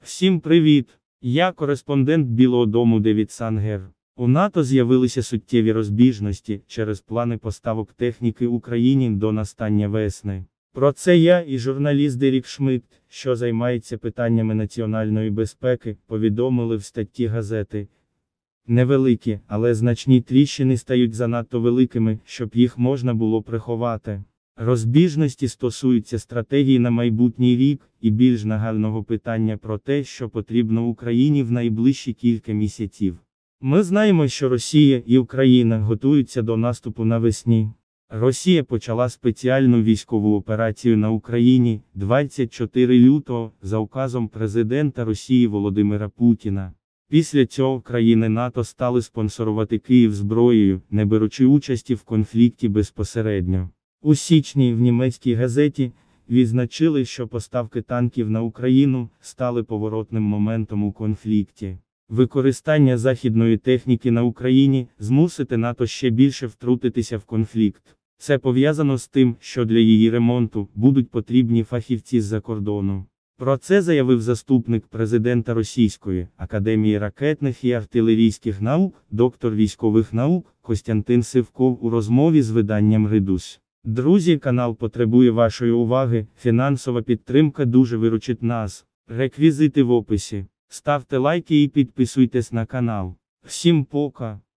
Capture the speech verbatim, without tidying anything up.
Всім привіт! Я кореспондент Білого дому Девід Сангер. У НАТО з'явилися суттєві розбіжності через плани поставок техніки Україні до настання весни. Про це я і журналіст Дерік Шмидт, що займається питаннями національної безпеки, повідомили в статті газети. Невеликі, але значні тріщини стають занадто великими, щоб їх можна було приховати. Розбіжності стосуються стратегії на майбутній рік, і більш нагального питання про те, що потрібно Україні в найближчі кілька місяців. Ми знаємо, що Росія і Україна готуються до наступу навесні. Росія почала спеціальну військову операцію на Україні двадцять чотирьох лютого за указом президента Росії Володимира Путіна. Після цього країни НАТО стали спонсорувати Київ зброєю, не беручи участі в конфлікті безпосередньо. У січні в німецькій газеті відзначили, що поставки танків на Україну стали поворотним моментом у конфлікті. Використання західної техніки на Україні змусить НАТО ще більше втрутитися в конфлікт. Це пов'язано з тим, що для її ремонту будуть потрібні фахівці з-за кордону. Про це заявив заступник президента Російської академії ракетних і артилерійських наук, доктор військових наук Костянтин Сивков у розмові з виданням Редус. Друзі, канал потребує вашої уваги, фінансова підтримка дуже виручить нас. Реквізити в описі. Ставте лайки і підписуйтесь на канал. Всім пока!